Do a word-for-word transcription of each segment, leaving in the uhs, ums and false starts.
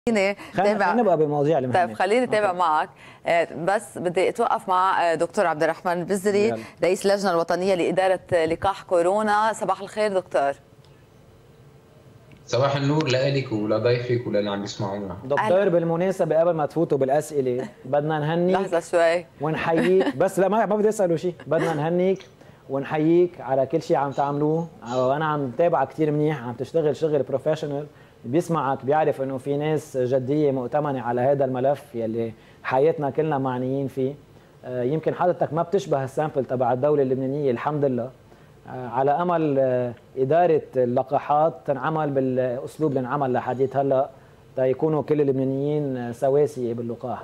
خليني خلينا نبقى بالمواضيع اللي طيب خليني اتابع معك. بس بدي اتوقف مع دكتور عبد الرحمن البزري رئيس اللجنه الوطنيه لاداره لقاح كورونا. صباح الخير دكتور. صباح النور لك ولضيفك وللي عم يسمعونا. دكتور بالمناسبه قبل ما تفوتوا بالاسئله بدنا نهنيك لحظه شوي ونحييك بس لا ما بدي اساله شيء. بدنا نهنيك ونحييك على كل شيء عم تعملوه، وانا عم تابعك كثير منيح، عم تشتغل شغل بروفيشنال، بيسمعك بيعرف انه في ناس جديه مؤتمنه على هذا الملف يلي حياتنا كلنا معنيين فيه. يمكن حضرتك ما بتشبه السامبل تبع الدوله اللبنانيه الحمد لله، على امل اداره اللقاحات تنعمل بالاسلوب اللي انعمل لحديت هلا تيكونوا كل اللبنانيين سواسيه باللقاح.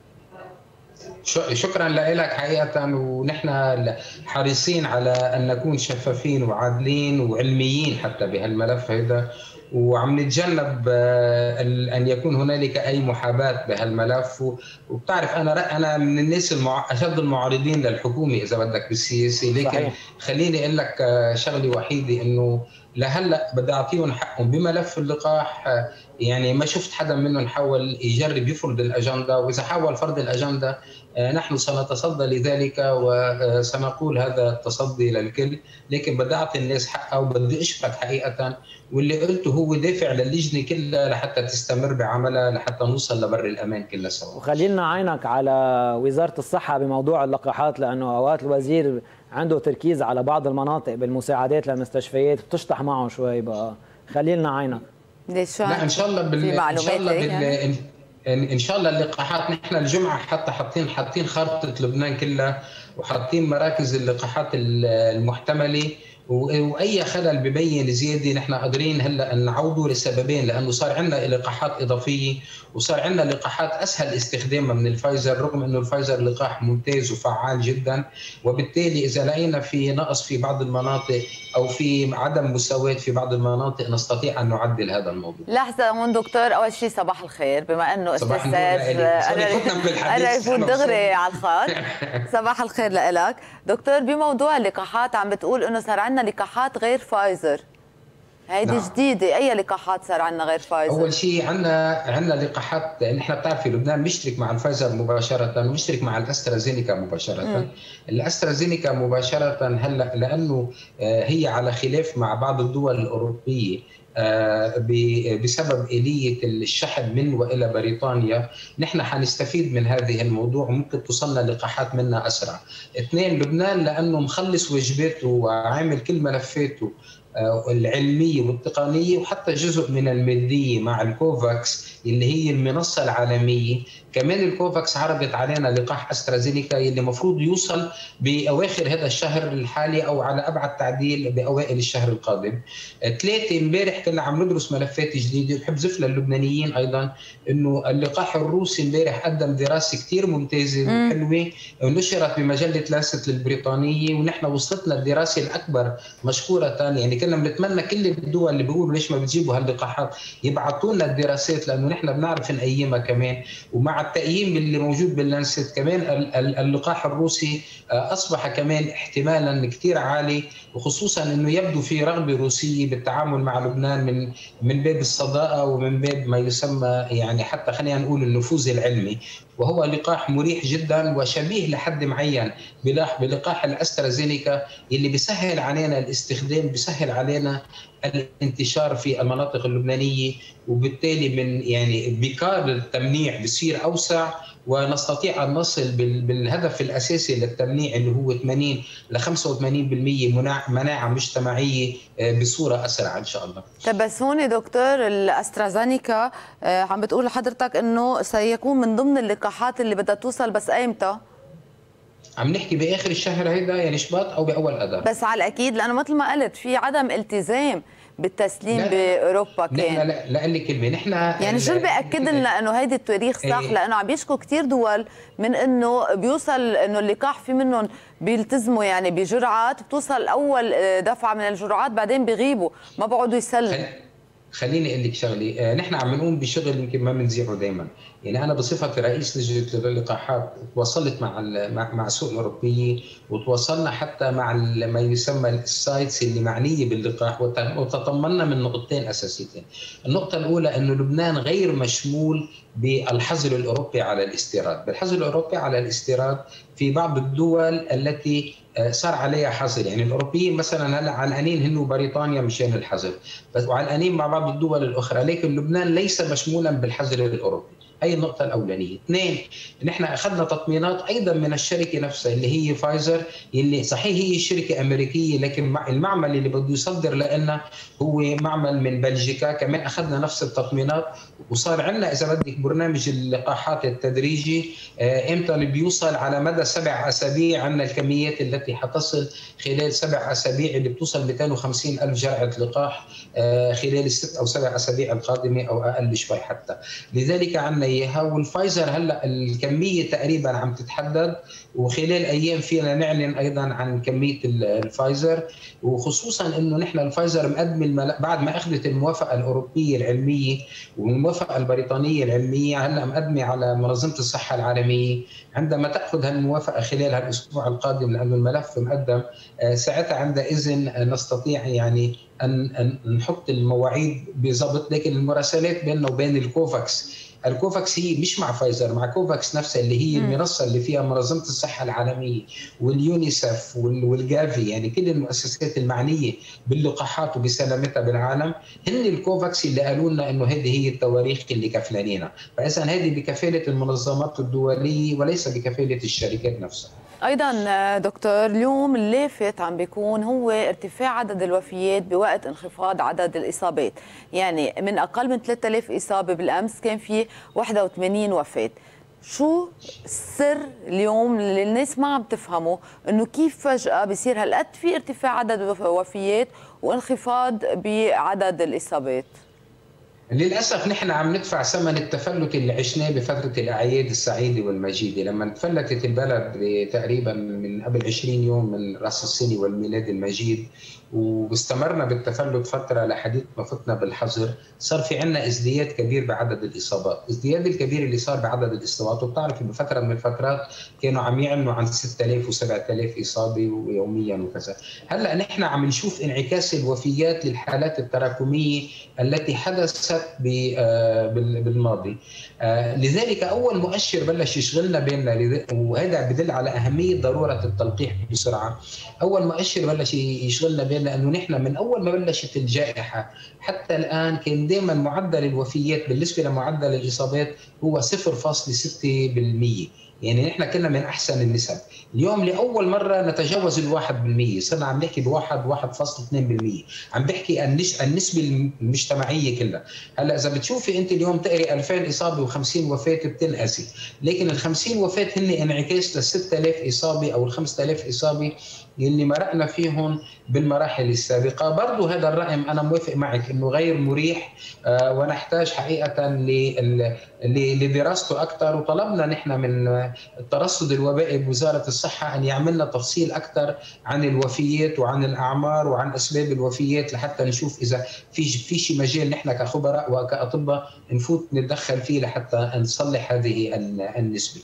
شكرا لك حقيقه، ونحن حريصين على ان نكون شفافين وعادلين وعلميين حتى بهالملف هذا، وعم نتجنب ان يكون هنالك اي محاباه بهالملف. وبتعرف انا انا من الناس المع... اشد المعارضين للحكومه اذا بدك بالسياسه، لكن صحيح. خليني اقول لك شغله وحيده، انه لهلا بدي اعطيهم حقهم بملف اللقاح. يعني ما شفت حدا منهم حاول يجرب يفرض الاجنده، واذا حاول فرض الاجنده نحن سنتصدى لذلك وسنقول هذا التصدي للكل. لكن بدي اعطي الناس حقها وبدي اشكرك حقيقه، واللي قلته هو دافع للجنه كلها لحتى تستمر بعملها لحتى نوصل لبر الامان كلنا سوا. وخلينا عينك على وزاره الصحه بموضوع اللقاحات، لانه اوقات الوزير عنده تركيز على بعض المناطق بالمساعدات للمستشفيات، بتشطح معه شوي بقى. خلينا عينك. ليش؟ لا ان شاء الله بال... ان شاء الله بال... يعني؟ ان شاء الله اللقاحات نحن الجمعه حتى حاطين حاطين خارطه لبنان كلها، وحاطين مراكز اللقاحات المحتمله، واي خلل ببين زياده نحن قادرين هلا نعوضه لسببين، لانه صار عندنا لقاحات اضافيه وصار عندنا لقاحات اسهل استخدامها من الفايزر، رغم انه الفايزر لقاح ممتاز وفعال جدا. وبالتالي اذا لقينا في نقص في بعض المناطق او في عدم مساواه في بعض المناطق نستطيع ان نعدل هذا الموضوع. لحظه هون دكتور، اول شيء صباح الخير، بما انه استاذ سيف انا يفوت دغري على الخط. صباح الخير لك دكتور. بموضوع اللقاحات عم بتقول انه صار عندنا لقاحات غير فايزر، هيدي نعم. جديده. اي لقاحات صار عندنا غير فايزر؟ اول شيء عندنا عندنا لقاحات، نحن بتعرفي لبنان مشترك مع الفايزر مباشره ومشترك مع الاسترازينيكا مباشره. م. الاسترازينيكا مباشره هلا لانه هي على خلاف مع بعض الدول الاوروبيه بسبب آلية الشحن من وإلى بريطانيا، نحن حنستفيد من هذه الموضوع وممكن توصلنا لقاحات منا أسرع. اثنين، لبنان لأنه مخلص واجباته وعامل كل ملفاته العلمية والتقنية وحتى جزء من المادية مع الكوفاكس اللي هي المنصة العالمية. كمان الكوفاكس عرضت علينا لقاح أسترازينيكا اللي المفروض يوصل بأواخر هذا الشهر الحالي أو على أبعد تعديل بأوائل الشهر القادم. ثلاثة، امبارح كنا عم ندرس ملفات جديدة، وبحب زف للبنانيين أيضا إنه اللقاح الروسي امبارح قدم دراسة كثير ممتازة وحلوة ونشرت بمجلة لانست البريطانية، ونحن وصلتنا الدراسة الأكبر مشكورة. يعني كنا بنتمنى كل الدول اللي بيقولوا ليش ما بتجيبوا هاللقاحات يبعثوا لنا الدراسات، لأنه نحن بنعرف نقيمها كمان. ومع التقييم اللي موجود باللانست كمان اللقاح الروسي أصبح كمان احتمالا كثير عالي، وخصوصا انه يبدو في رغبه روسيه بالتعامل مع لبنان من من باب الصداقه ومن باب ما يسمى يعني حتى خلينا نقول النفوذ العلمي. وهو لقاح مريح جدا وشبيه لحد معين بلقاح الاسترازينيكا اللي بيسهل علينا الاستخدام، بيسهل علينا الانتشار في المناطق اللبنانيه، وبالتالي من يعني بكار التمنيع بصير اوسع، ونستطيع ان نصل بالهدف الاساسي للتمنيع اللي هو ثمانين ل خمسة وثمانين بالمئة مناعه مجتمعيه بصوره اسرع ان شاء الله. طب بس هون دكتور الاسترازينيكا عم بتقول لحضرتك انه سيكون من ضمن اللقاحات اللي بدها توصل، بس ايمتى؟ عم نحكي باخر الشهر هيدا يعني شباط او باول اذار. بس على الاكيد لانه مثل ما قلت في عدم التزام بالتسليم لا باوروبا كان. لا لا لا لي كلمه، نحن يعني شو اللي بياكد لنا انه هيدي التاريخ صح؟ ايه لانه عم بيشكوا كثير دول من انه بيوصل انه اللقاح في منهم بيلتزموا يعني بجرعات، بتوصل اول دفعه من الجرعات بعدين بيغيبوا ما بقعدوا يسلموا. خليني اقول لك شغله، آه نحن عم نقوم بشغل يمكن ما بنذيعه دائما. يعني انا بصفتي رئيس لجنه اللقاحات تواصلت مع مع مع السوق الاوروبيه، وتواصلنا حتى مع ما يسمى السايتس اللي معنيه باللقاح، وتطمنا من نقطتين اساسيتين. النقطه الاولى انه لبنان غير مشمول بالحظر الاوروبي على الاستيراد، بالحظر الاوروبي على الاستيراد في بعض الدول التي صار عليها حظر، يعني الاوروبيين مثلا هلا علقانين هن وبريطانيا مشان الحظر، بس وعلقانين مع بعض الدول الاخرى، لكن لبنان ليس مشمولا بالحظر الاوروبي. هي النقطة الأولانية. اثنين، نحن أخذنا تطمينات أيضا من الشركة نفسها اللي هي فايزر، اللي صحيح هي شركة أمريكية، لكن المعمل اللي بده يصدر لنا هو معمل من بلجيكا، كمان أخذنا نفس التطمينات. وصار عندنا إذا بدك برنامج اللقاحات التدريجي، إمتى اللي بيوصل على مدى سبع أسابيع، عندنا الكميات التي حتصل خلال سبع أسابيع اللي بتوصل مئتين وخمسين ألف جرعة لقاح خلال الست أو سبع أسابيع القادمة أو أقل شوي حتى. لذلك عندنا إياها. والفايزر هلا الكمية تقريبا عم تتحدد، وخلال أيام فينا نعلن أيضا عن كمية الفايزر، وخصوصا إنه نحن الفايزر مقدم بعد ما أخذت الموافقة الأوروبية العلمية والموافقة البريطانية العلمية، هلا مقدمة على منظمة الصحة العالمية. عندما تأخذ هالموافقة خلال هالأسبوع القادم، لأنه الملف مقدم، ساعتها عندها إذن نستطيع يعني أن نحط المواعيد بضبط. لكن المراسلات بيننا وبين الكوفاكس، الكوفاكس هي مش مع فايزر، مع كوفاكس نفسها اللي هي المنصة اللي فيها منظمة الصحة العالمية واليونيسف والجافي، يعني كل المؤسسات المعنية باللقاحات وبسلامتها بالعالم، هن الكوفاكس اللي قالوا لنا انه هذه هي التواريخ اللي كفلانينا. فاذا هذه بكفالة المنظمات الدولية وليس بكفالة الشركات نفسها. ايضا دكتور، اليوم اللافت عم بيكون هو ارتفاع عدد الوفيات بوقت انخفاض عدد الاصابات، يعني من اقل من ثلاثة آلاف اصابه بالامس كان في واحد وثمانين وفاه. شو السر اليوم اللي الناس ما عم تفهمه، انه كيف فجاه بصير هالقد في ارتفاع عدد الوفيات وانخفاض بعدد الاصابات؟ للأسف نحن عم ندفع ثمن التفلت اللي عشناه بفترة الأعياد السعيدة والمجيدة، لما تفلتت البلد تقريبا من قبل عشرين يوم من رأس السنة والميلاد المجيد، واستمرنا بالتفلت فترة لحديث ما فتنا بالحظر، صار في عندنا ازدياد كبير بعدد الإصابات. الازدياد الكبير اللي صار بعدد الإصابات، وبتعرف بفترة من الفترات كانوا عم يعلنوا عن ستة آلاف وسبعة آلاف إصابة يوميا وكذا. هلأ نحن عم نشوف انعكاس الوفيات للحالات التراكمية التي حدثت بالماضي. لذلك أول مؤشر بلش يشغلنا بيننا، وهذا بدل على أهمية ضرورة التلقيح بسرعة، أول مؤشر بلش يشغلنا بيننا لأنه نحن من أول ما بلشت الجائحة حتى الآن كان دائما معدل الوفيات بالنسبة لمعدل الإصابات هو صفر فاصلة ستة بالمئة، يعني نحن كنا من أحسن النسب. اليوم لأول مرة نتجاوز الواحد بالمئة، صرنا عم نحكي بواحد واحد فاصلة اثنين بالمئة، عم بحكي النسبة المجتمعية كلها. هلا إذا بتشوفي أنت اليوم تقري ألفين إصابة وخمسين وفاة بتنقسي، لكن ال خمسين وفاة هن انعكاس لل ستة آلاف إصابة أو ال خمسة آلاف إصابة اللي مرقنا فيهم بالمراحل السابقة. برضو هذا الرقم أنا موافق معك أنه غير مريح، آه ونحتاج حقيقة لدراسته أكثر، وطلبنا نحن من الترصد الوبائي بوزارة الصحة أن يعملنا تفصيل أكثر عن الوفيات وعن الأعمار وعن أسباب الوفيات، لحتى نشوف إذا في في شيء مجال نحن كخبراء وكأطباء نفوت نتدخل فيه لحتى نصلح هذه النسبة.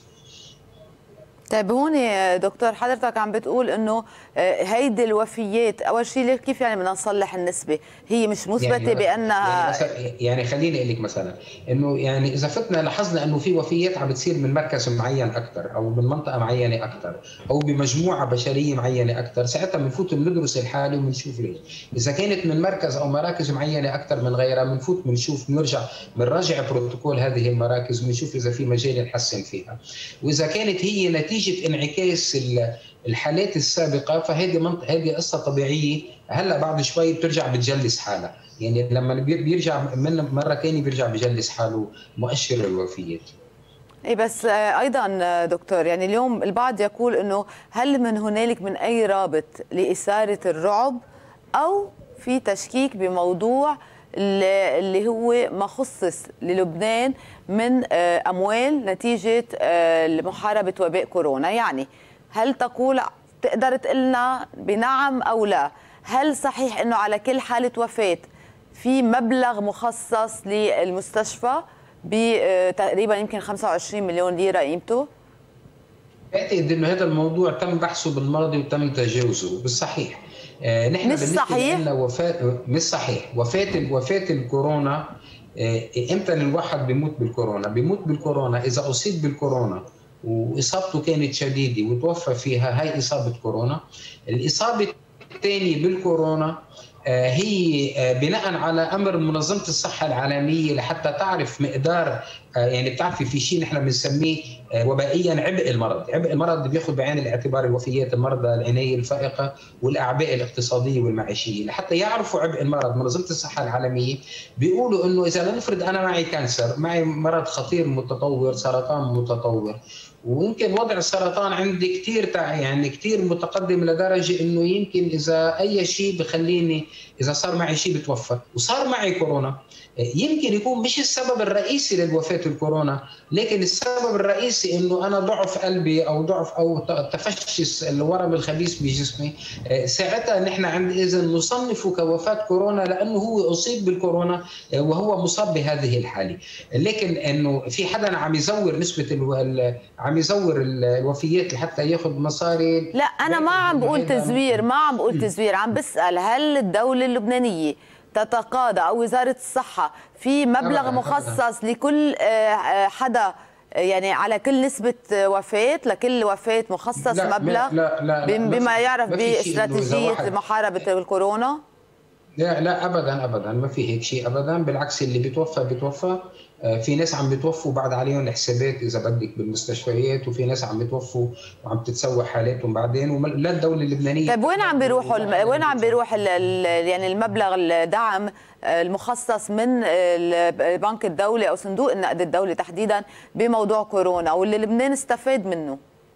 طيب هون دكتور حضرتك عم بتقول انه هيدي الوفيات، اول شيء كيف يعني بدنا نصلح النسبه؟ هي مش مثبته يعني بانها يعني, يعني خليني اقول لك مثلا انه يعني اذا فتنا لاحظنا انه في وفيات عم بتصير من مركز معين اكثر او من منطقه معينه اكثر او بمجموعه بشريه معينه اكثر، ساعتها بنفوت بندرس الحاله وبنشوف ليش. اذا كانت من مركز او مراكز معينه اكثر من غيرها بنفوت بنشوف بنرجع بنراجع بروتوكول هذه المراكز وبنشوف اذا في مجال نحسن فيها. واذا كانت هي نتيجه انعكاس الحالات السابقه فهذه منطقه هذه قصه طبيعيه، هلا بعد شوي بترجع بتجلس حالها، يعني لما بيرجع من مره ثانيه بيرجع بجلس حاله مؤشر الوفيات. اي بس ايضا دكتور، يعني اليوم البعض يقول انه هل من هنالك من اي رابط لاثاره الرعب او في تشكيك بموضوع اللي هو ما خصص للبنان من اموال نتيجه محاربه وباء كورونا؟ يعني هل تقول تقدر تقول لنا بنعم او لا؟ هل صحيح انه على كل حاله وفاه في مبلغ مخصص للمستشفى بتقريبا يمكن خمسة وعشرين مليون ليره قيمته؟ اعتقد انه هذا الموضوع تم بحثه بالماضي وتم تجاوزه بالصحيح. آه نحن مش صحيح؟ وفاة مش صحيح. وفاة وفاة الكورونا، آه امتى الواحد بيموت بالكورونا؟ بيموت بالكورونا اذا اصيب بالكورونا واصابته كانت شديده وتوفى فيها، هي اصابه كورونا. الاصابه الثانيه بالكورونا هي بناء على امر منظمه الصحه العالميه لحتى تعرف مقدار، يعني بتعرفي في شيء نحن بنسميه وبائيا عبء المرض، عبء المرض اللي بياخذ بعين الاعتبار الوفيات المرضى، العنايه الفائقه والاعباء الاقتصاديه والمعيشيه. لحتى يعرفوا عبء المرض منظمه الصحه العالميه بيقولوا انه اذا لنفرض انا معي كانسر، معي مرض خطير متطور، سرطان متطور، ويمكن وضع السرطان عندي كثير يعني كثير متقدم لدرجه انه يمكن اذا اي شيء بخليني، اذا صار معي شيء بتوفى، وصار معي كورونا، يمكن يكون مش السبب الرئيسي للوفاه الكورونا، لكن السبب الرئيسي انه انا ضعف قلبي او ضعف او تفشي الورم الخبيث بجسمي، ساعتها نحن عندئذ نصنفه كوفاه كورونا لانه هو اصيب بالكورونا وهو مصاب بهذه الحاله. لكن انه في حدا عم يزور نسبه ال عم يزور الوفيات لحتى ياخذ مصاري. لا انا ما عم بقول تزوير، ما عم بقول تزوير، عم بسال هل الدوله اللبنانيه تتقاضى او وزاره الصحه في مبلغ أبداً مخصص أبداً. لكل حدا، يعني على كل نسبه وفاه، لكل وفاه مخصص لا مبلغ لا لا لا بما يعرف باستراتيجيه محاربه الكورونا؟ لا لا ابدا ابدا ما في هيك شيء ابدا، بالعكس اللي بيتوفى بيتوفى. في ناس عم بتوفوا بعد عليهم الحسابات اذا بدك بالمستشفيات، وفي ناس عم بتوفوا وعم تتسوى حالاتهم بعدين، لا الدوله اللبنانيه. طيب وين عم بيروحوا الم... وين عم بيروح ال... ال... يعني المبلغ الدعم المخصص من البنك الدولي او صندوق النقد الدولي تحديدا بموضوع كورونا واللي لبنان استفاد منه؟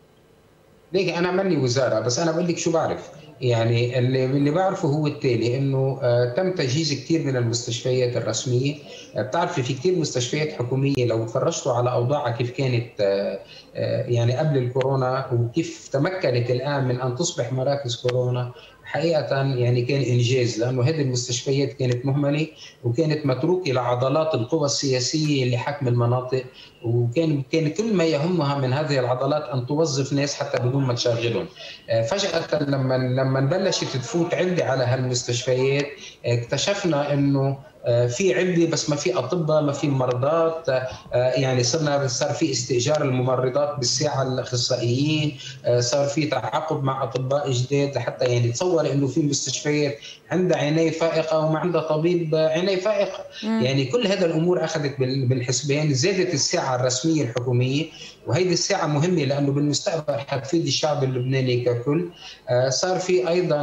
ليك انا ماني وزاره، بس انا بقول لك شو بعرف. يعني اللي اللي بعرفه هو التالي، انه آه تم تجهيز كثير من المستشفيات الرسميه. آه بتعرفي في كثير مستشفيات حكوميه لو تفرجتوا على اوضاعها كيف كانت آه آه يعني قبل الكورونا وكيف تمكنت الان من ان تصبح مراكز كورونا، حقيقه يعني كان انجاز، لانه هذه المستشفيات كانت مهمله وكانت متروكه لعضلات القوى السياسيه اللي حكم المناطق، وكان كان كل ما يهمها من هذه العضلات ان توظف ناس حتى بدون ما تشغلهم. فجاه لما لما بلشت تفوت عده على هالمستشفيات اكتشفنا انه في عده بس ما في اطباء، ما في ممرضات، يعني صرنا صار في استئجار الممرضات بالساعه الاخصائيين، صار في تعاقد مع اطباء جداد لحتى يعني تصور انه في مستشفيات عندها عنايه فائقه وما عندها طبيب عنايه فائقه. مم. يعني كل هذا الامور اخذت بالحسبان، زادت الساعه الرسميه الحكوميه، وهيدي الساعه مهمه لانه بالمستقبل حتفيد الشعب اللبناني ككل. صار في ايضا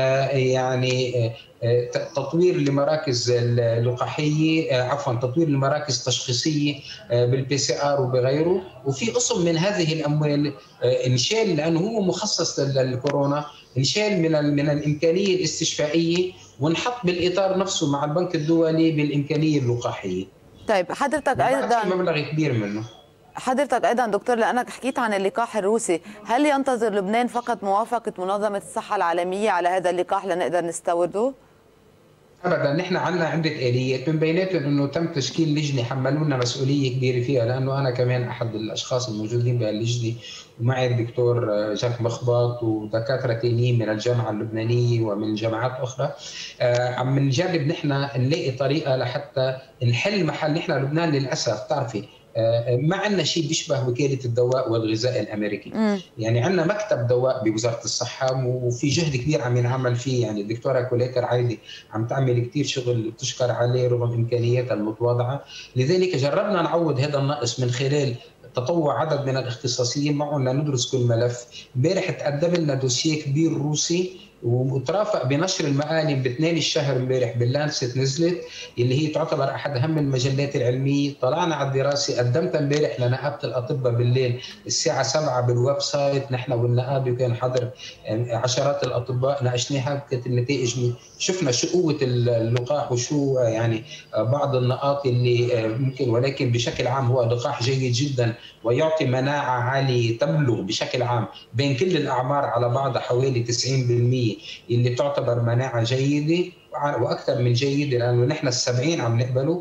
يعني تطوير لمراكز اللقاحيه، عفوا تطوير لمراكز تشخيصيه بالبي سي ار وبغيره، وفي قسم من هذه الاموال انشال لانه هو مخصص للكورونا، انشال من من الامكانيه الاستشفائيه ونحط بالاطار نفسه مع البنك الدولي بالامكانيه اللقاحيه. طيب حضرتك ايضا مبلغ كبير منه. حضرتك ايضا دكتور، لانك حكيت عن اللقاح الروسي، هل ينتظر لبنان فقط موافقه منظمه الصحه العالميه على هذا اللقاح لنقدر نستورده؟ ابدا، نحن عندنا عده اليات، من بيناتهم انه تم تشكيل لجنه حملونا مسؤوليه كبيره فيها، لانه انا كمان احد الاشخاص الموجودين بهاللجنه، ومعي الدكتور جاك مخبط ودكاتره ثانيين من الجامعه اللبنانيه ومن جامعات اخرى. عم نجرب نحن نلاقي طريقه لحتى نحل محل. نحن لبنان للاسف بتعرفي ما عندنا شيء بيشبه وكاله الدواء والغذاء الامريكي. م. يعني عندنا مكتب دواء بوزاره الصحه وفي جهد كبير عم ينعمل فيه، يعني الدكتوره كوليتر عايدي عم تعمل كثير شغل بتشكر عليه رغم امكانياتها المتواضعه. لذلك جربنا نعوض هذا النقص من خلال تطوع عدد من الاختصاصيين معهم لندرس كل ملف. امبارح تقدم لنا دوسيه كبير روسي وترافق بنشر المقالب باثنين الشهر امبارح باللانست نزلت، اللي هي تعتبر احد اهم المجلات العلميه. طلعنا على الدراسه، قدمتها امبارح لنقابه الاطباء بالليل الساعه سبعة بالويب سايت، نحن والنقابه وكان حاضر عشرات الاطباء، ناقشناها كانت النتائج، شفنا شو قوه اللقاح وشو يعني بعض النقاط اللي ممكن، ولكن بشكل عام هو لقاح جيد جدا ويعطي مناعه عاليه تبلغ بشكل عام بين كل الاعمار على بعضها حوالي تسعين بالمئة، اللي تعتبر مناعه جيده. واكثر من جيده، لانه نحن السبعين عم نقبله.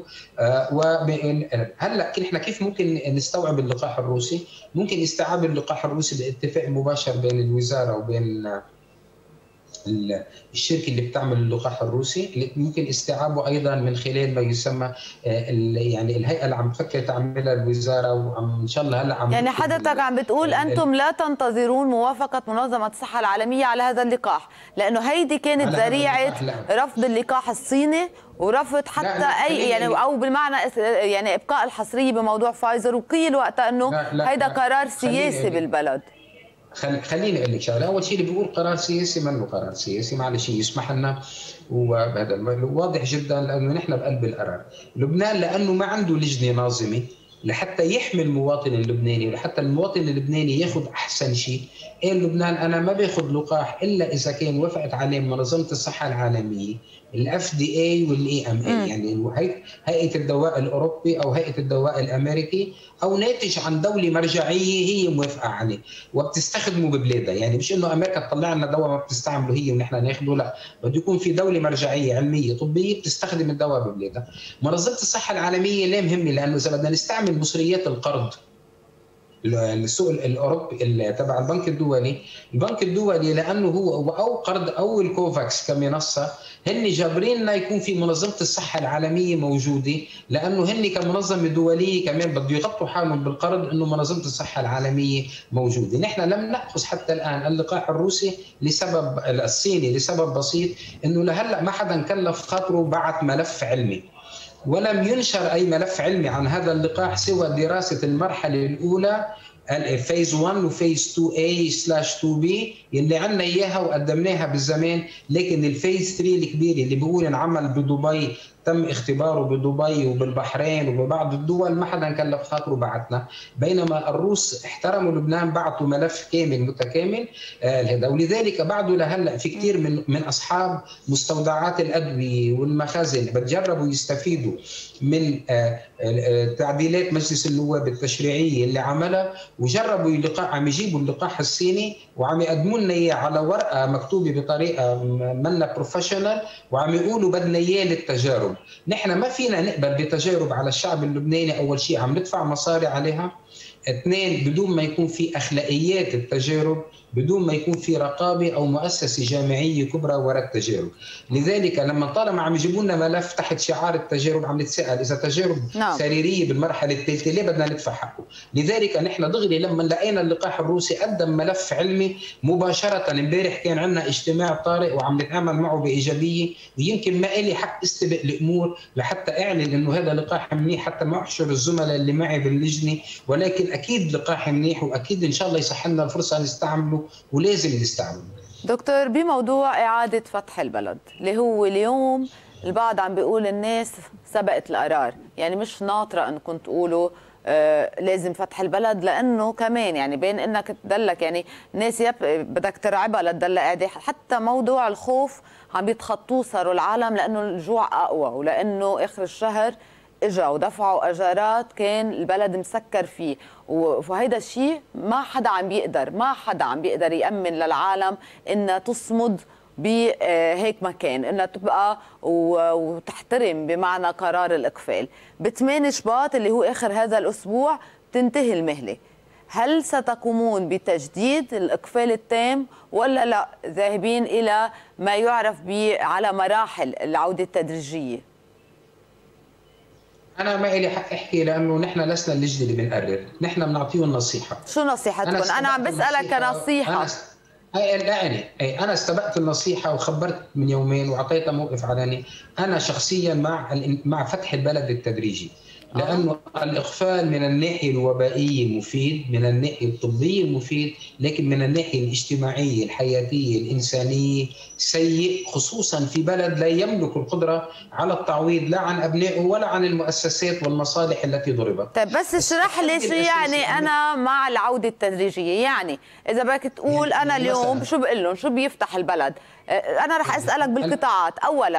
هلا نحن كيف ممكن نستوعب اللقاح الروسي؟ ممكن استيعاب اللقاح الروسي باتفاق مباشر بين الوزاره وبين الشركه اللي بتعمل اللقاح الروسي، اللي ممكن استيعابه ايضا من خلال ما يسمى يعني الهيئه اللي عم تفكر تعملها الوزاره، وعم ان شاء الله هلا عم يعني حضرتك عم بتقول انتم لا تنتظرون موافقه منظمه الصحه العالميه على هذا اللقاح، لانه هيدي كانت ذريعه رفض اللقاح الصيني ورفض حتى لا لا اي يعني او بالمعنى يعني ابقاء الحصريه بموضوع فايزر، وقيل وقتها انه هيدا قرار سياسي بالبلد. خليني اقول لك شغله، اول شيء اللي بيقول قرار سياسي منه قرار سياسي، معلش يسمح لنا، وهذا واضح جدا لانه نحن بقلب القرار. لبنان لانه ما عنده لجنه ناظمه لحتى يحمي المواطن اللبناني ولحتى المواطن اللبناني ياخذ احسن شيء. قال لبنان انا ما باخذ لقاح الا اذا كان وافقت عليه منظمه الصحه العالميه، الاف دي اي والاي ام اي، يعني هيئه الدواء الاوروبي او هيئه الدواء الامريكي، او ناتج عن دوله مرجعيه هي موافقه عليه وبتستخدمه ببلادها. يعني مش انه امريكا تطلع لنا دواء ما بتستعمله هي ونحن ناخذه، لا، بده يكون في دوله مرجعيه علميه طبيه بتستخدم الدواء ببلادها. منظمه الصحه العالميه ليه مهمه؟ لانه اذا بدنا نستعمل مصريات القرض السوق الاوروبي تبع البنك الدولي، البنك الدولي لانه هو او قرض او الكوفاكس كمنصه، هن جابرين لنا يكون في منظمه الصحه العالميه موجوده، لانه هن كمنظمه دوليه كمان بده يغطوا حالهم بالقرض انه منظمه الصحه العالميه موجوده. نحن لم ناخذ حتى الان اللقاح الروسي لسبب الصيني لسبب بسيط، انه لهلا ما حدا كلف خاطره بعت ملف علمي، ولم ينشر أي ملف علمي عن هذا اللقاح سوى دراسة المرحلة الأولى الفيز واحد وفيز اثنين اي سلاش اثنين بي اللي عنا إياها وقدمناها بالزمان. لكن الفيز ثلاثة الكبير اللي بيقول انعمل بدبي، تم اختباره بدبي وبالبحرين وببعض الدول، ما حدا كلف خاطره بعتنا. بينما الروس احترموا لبنان، بعثوا ملف كامل متكامل هذا. ولذلك بعده لهلا في كثير من من اصحاب مستودعات الادويه والمخازن بتجربوا يستفيدوا من تعديلات مجلس النواب التشريعيه اللي عملها، وجربوا اللقاح، عم يجيبوا اللقاح الصيني وعم يقدموا لنا اياه على ورقه مكتوبه بطريقه منا بروفيشنال، وعم يقولوا بدنا اياه للتجارب. نحن ما فينا نقبل بتجارب على الشعب اللبناني. اول شيء عم ندفع مصاري عليها، اثنين بدون ما يكون في اخلاقيات التجارب، بدون ما يكون في رقابه او مؤسسه جامعيه كبرى وراء التجارب. لذلك لما طالما عم يجيبوا لنا ملف تحت شعار التجارب، عم نتساءل اذا تجارب no. سريريه بالمرحله الثالثه ليه بدنا ندفع حقه؟ لذلك نحن دغري لما لقينا اللقاح الروسي قدم ملف علمي مباشره. امبارح كان عندنا اجتماع طارئ وعم نتعامل معه بايجابيه، ويمكن ما لي حق استبق الامور لحتى اعلن انه هذا لقاح منيح حتى ما احشر الزملاء اللي معي باللجنه، ولكن اكيد لقاح منيح واكيد ان شاء الله يصح لنا الفرصه نستعمله ولازم نستعمله. دكتور، بموضوع إعادة فتح البلد اللي هو اليوم البعض عم بيقول الناس سبقت القرار، يعني مش ناطرة أنكم تقولوا آه لازم فتح البلد، لأنه كمان يعني بين أنك تدلك يعني الناس بدك ترعبها لتدلق قاعدة، حتى موضوع الخوف عم بيتخطوه صاروا العالم، لأنه الجوع أقوى ولأنه آخر الشهر اجا ودفعوا اجارات كان البلد مسكر فيه، وهيدا الشيء ما حدا عم بيقدر ما حدا عم بيقدر يأمن للعالم انها تصمد بهيك مكان، انها تبقى وتحترم بمعنى قرار الاقفال. بثمانية شباط اللي هو اخر هذا الاسبوع تنتهي المهله، هل ستقومون بتجديد الاقفال التام ولا لا ذاهبين الى ما يعرف ب على مراحل العوده التدريجيه؟ أنا ما إلي حق أحكي لأنه نحن لسنا اللجنة اللي بنقرر، نحن بنعطيهم نصيحة. شو نصيحتكم؟ أنا, أنا عم بسألك كنصيحة. أنا أي يعني أي أنا استبقت النصيحة وخبرت من يومين وأعطيتها موقف علني. أنا شخصيا مع مع فتح البلد التدريجي، لأنه الإقفال من الناحية الوبائية مفيد، من الناحية الطبية مفيد، لكن من الناحية الاجتماعية الحياتية الإنسانية سيء، خصوصا في بلد لا يملك القدرة على التعويض لا عن أبنائه ولا عن المؤسسات والمصالح التي ضربت. طيب بس اشرح لي شو يعني أنا مع العودة التدريجية، يعني إذا بدك تقول أنا اليوم شو بقول لهم شو بيفتح البلد؟ أنا رح أسألك بالقطاعات. أولا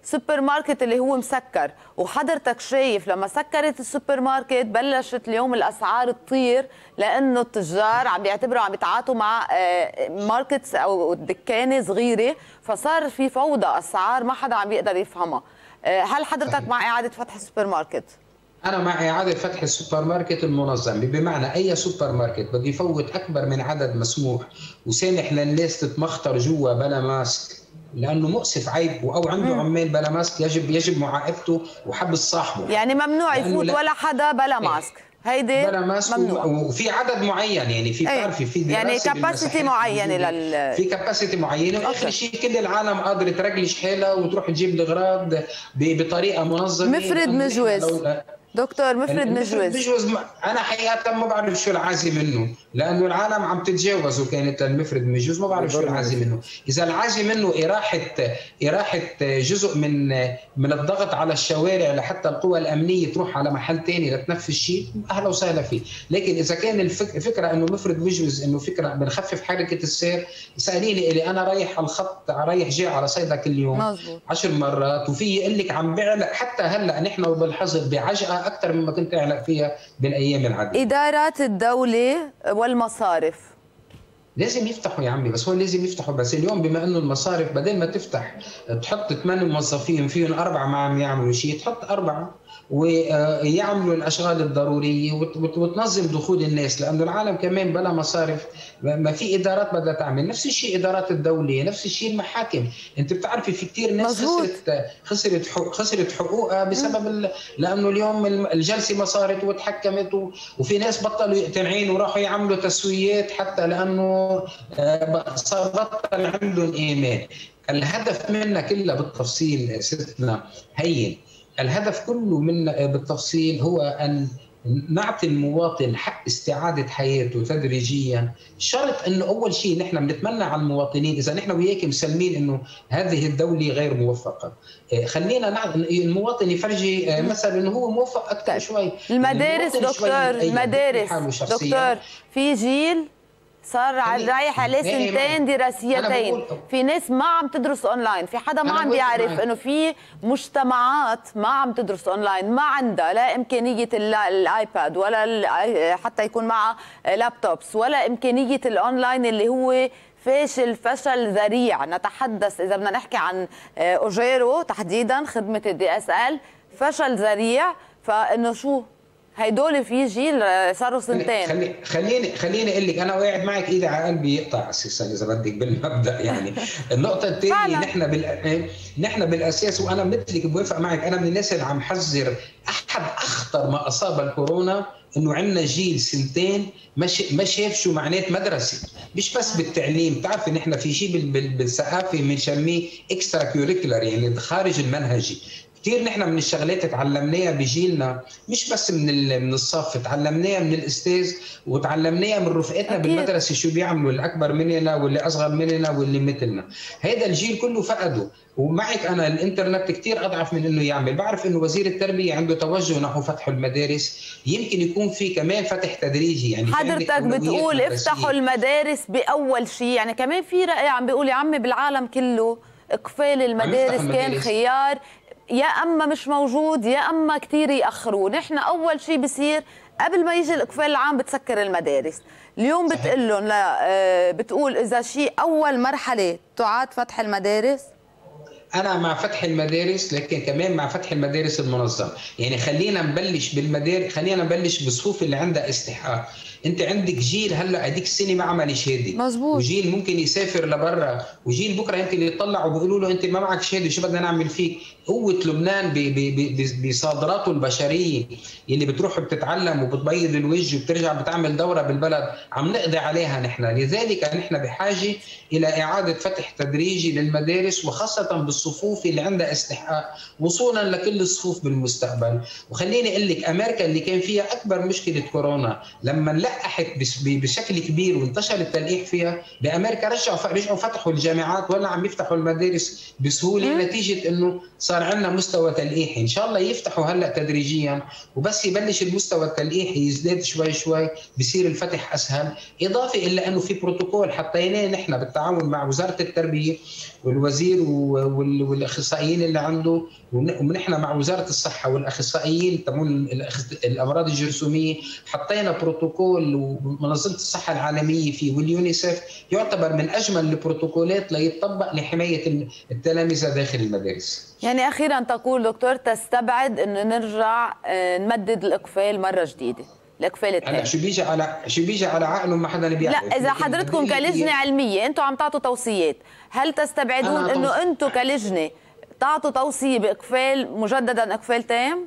سوبر ماركت اللي هو مسكر، وحضرتك شايف لما سكرت السوبر ماركت بلشت اليوم الاسعار تطير لانه التجار عم بيعتبروا عم يتعاطوا مع ماركتس او دكانه صغيره، فصار في فوضى اسعار ما حدا عم بيقدر يفهمها. هل حضرتك صحيح. مع اعاده فتح السوبر ماركت؟ أنا مع إعادة فتح السوبر ماركت المنظم، بمعنى أي سوبر ماركت بده يفوت أكبر من عدد مسموح وسامح للناس تتمخطر جوا بلا ماسك، لأنه مؤسف عيب، أو عنده مم. عمال بلا ماسك يجب يجب معاقبته وحبس صاحبه. يعني ممنوع يفوت ولا حدا بلا ماسك، هيدي بلا ماسك ممنوع. وفي عدد معين، يعني في بتعرفي في يعني كاباسيتي معينه لل في كاباسيتي معينه، واخر شيء كل العالم قادره ترجلش حالها وتروح تجيب الاغراض بطريقه منظمه. مفرد مجوز دكتور، مفرد مجوز مجوز انا حقيقه ما بعرف شو العازي منه، لانه العالم عم تتجاوز وكانت المفرد مجوز ما بعرف شو العازي منه. اذا العازي منه اراحه اراحه جزء من من الضغط على الشوارع لحتى القوى الامنيه تروح على محل ثاني لتنفذ شيء، اهلا وسهلا فيه. لكن اذا كان الفكره انه مفرد مجوز، انه فكره بنخفف حركه السير، ساليني الي انا رايح على الخط رايح جاي على صيدا كل يوم مزبوط. عشر مرات، وفي يقول لك عم بعلق حتى هلا نحن وبالحظر بعجقه اكثر مما كنت اعلق فيها بالايام العاديه. ادارات الدوله والمصارف لازم يفتحوا يا عمي، بس هو لازم يفتحوا، بس اليوم بما انه المصارف بدل ما تفتح تحط ثمان موظفين فيهم اربعه ما عم يعملوا شيء، تحط اربعه ويعملوا الاشغال الضروريه وتنظم دخول الناس، لانه العالم كمان بلا مصارف ما في ادارات بدها تعمل. نفس الشيء ادارات الدوله، نفس الشيء المحاكم. انت بتعرفي في كثير ناس مزبوط. خسرت خسرت خسرت حقوقها بسبب ال... لانه اليوم الجلسه ما صارت وتحكمت، و... وفي ناس بطلوا يقتنعين وراحوا يعملوا تسويات حتى لانه صار بطل عندهم ايمان. الهدف منا كلها بالتفصيل ستنا هين، الهدف كله منا بالتفصيل هو أن نعطي المواطن حق استعادة حياته تدريجيا. شرط أنه أول شيء نحن بنتمنى على المواطنين، إذا نحن وياك مسلمين أنه هذه الدولة غير موفقة، خلينا نعرف المواطن يفرجي مثلا أنه هو موفق أكثر شوي. المدارس دكتور، المدارس دكتور في جيل صار رايح عليه سنتين دراسيتين، في ناس ما عم تدرس اونلاين، في حدا ما عم بيعرف انه في مجتمعات ما عم تدرس اونلاين، ما عندها لا امكانيه الايباد ولا حتى يكون معها لابتوبس ولا امكانيه الاونلاين اللي هو فاشل فشل ذريع. نتحدث اذا بدنا نحكي عن اوجيرو تحديدا خدمه الدي اس ال، فشل ذريع. فانه شو هيدول في جيل صاروا سنتين. خلي خليني خليني اقول لك، انا قاعد معك ايدي على قلبي يقطع اساسا اذا بدك بالمبدا يعني. النقطه الثانيه نحن بال نحن بالاساس، وانا مثلك بوافق معك، انا من الناس اللي عم حذر احد اخطر ما اصاب الكورونا انه عندنا جيل سنتين ما شاف شو معنات مدرسه، مش بس بالتعليم. بتعرفي نحن في شيء بالثقافه بنسميه اكسترا كوريكولر، يعني خارج المنهجي. كثير نحن من الشغلات تعلمناها بجيلنا، مش بس من من الصف، تعلمناها من الاستاذ وتعلمناها من رفقاتنا بالمدرسه شو بيعملوا الاكبر مننا واللي اصغر مننا واللي مثلنا. هذا الجيل كله فقده. ومعك انا الانترنت كثير اضعف من انه يعمل. بعرف انه وزير التربيه عنده توجه نحو فتح المدارس، يمكن يكون في كمان فتح تدريجي. يعني حضرتك بتقول افتحوا المدارس باول شيء، يعني كمان في راي عم بيقول يا عمي بالعالم كله اقفال المدارس كان خيار، يا اما مش موجود يا اما كثير ياخروه. نحن اول شيء بصير قبل ما يجي الاقفال العام بتسكر المدارس. اليوم بتقول لهم لا، بتقول اذا شيء اول مرحله تعاد فتح المدارس. أنا مع فتح المدارس، لكن كمان مع فتح المدارس المنظم. يعني خلينا نبلش بالمدارس، خلينا نبلش بالصفوف اللي عندها استحقاق. انت عندك جيل هلا هذيك السنه ما عمل شهاده، مزبوط. وجيل ممكن يسافر لبرا، وجيل بكره انت اللي يطلعوا بيقولوا له انت ما معك شهاده شو بدنا نعمل فيك. قوه لبنان بصادراته البشريه اللي بتروح بتتعلم وبتبيض الوجه وبترجع بتعمل دوره بالبلد عم نقضي عليها نحن. لذلك نحن بحاجه الى اعاده فتح تدريجي للمدارس، وخاصه بالصفوف اللي عندها استحقاق وصولا لكل الصفوف بالمستقبل. وخليني اقول لك امريكا اللي كان فيها اكبر مشكله كورونا لما لقحت بشكل كبير وانتشر التلقيح فيها، بامريكا رجعوا رجعوا فتحوا الجامعات ولا عم يفتحوا المدارس بسهوله، نتيجه انه صار عندنا مستوى تلقيحي. ان شاء الله يفتحوا هلا تدريجيا، وبس يبلش المستوى التلقيحي يزداد شوي شوي بصير الفتح اسهل. اضافه الى انه في بروتوكول حطيناه نحن بالتعاون مع وزاره التربيه والوزير والاخصائيين اللي عنده، ونحن مع وزاره الصحه والاخصائيين تبعون الامراض الجرثوميه حطينا بروتوكول، ومنظمه الصحه العالميه فيه واليونيسف يعتبر من اجمل البروتوكولات ليتطبق لحمايه التلامذه داخل المدارس. يعني اخيرا تقول دكتور تستبعد انه نرجع نمدد الاقفال مره جديده، الاقفال الثاني؟ هلا شو بيجي على شو بيجي على عقله ما حدا بيعرف. لا اذا حضرتكم كلجنه علميه انتم عم تعطوا توصيات، هل تستبعدون انه انتم كلجنه تعطوا توصيه باقفال مجددا اقفال تام؟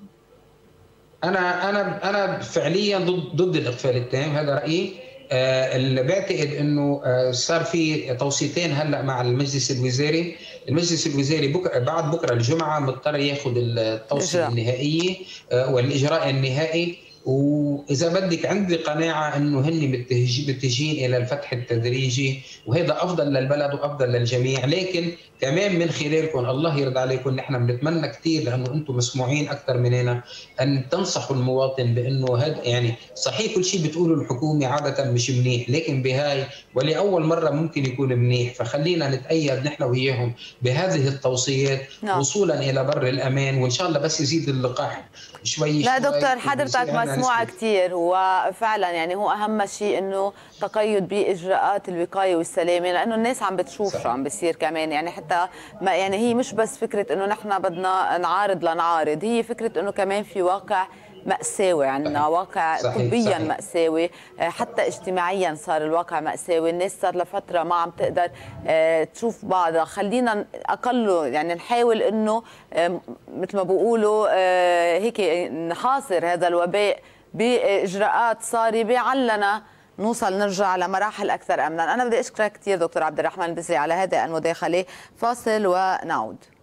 انا انا انا فعليا ضد ضد الاقفال التام، هذا رايي. آه اللي بعتقد انه آه صار في توصيتين هلا مع المجلس الوزاري، المجلس الوزاري بكره بعد بكره الجمعه مضطر ياخذ التوصيه النهائيه آه والاجراء النهائي، واذا بدك عندي قناعه انه هن متجهين الى الفتح التدريجي، وهذا افضل للبلد وافضل للجميع. لكن كمان من خلالكم الله يرضى عليكم نحن بنتمنى كثير، لانه انتم مسموعين اكثر مننا، ان تنصحوا المواطن بانه هذا يعني صحيح كل شيء بتقوله الحكومه عاده مش منيح، لكن بهاي ولاول مره ممكن يكون منيح، فخلينا نتأيد نحن وياهم بهذه التوصيات نعم. وصولا الى بر الامان، وان شاء الله بس يزيد اللقاح شوي. لا دكتور حضرتك مسموعه كثير، وفعلا يعني هو اهم شيء انه تقيد باجراءات الوقايه والسلامه، لانه الناس عم بتشوف شو عم بيصير كمان، يعني حتى ما يعني هي مش بس فكره انه نحن بدنا نعارض لنعارض، هي فكره انه كمان في واقع مأساوي عندنا، واقع صحيح طبيا صحيح. مأساوي، حتى اجتماعيا صار الواقع مأساوي، الناس صار لفتره ما عم تقدر تشوف بعضها. خلينا اقل يعني نحاول انه مثل ما بيقولوا هيك نحاصر هذا الوباء باجراءات صارمه علنا نوصل نرجع لمراحل اكثر امنا. انا بدي اشكرك كثير دكتور عبد الرحمن البزري على هذه المداخله، فاصل ونعود.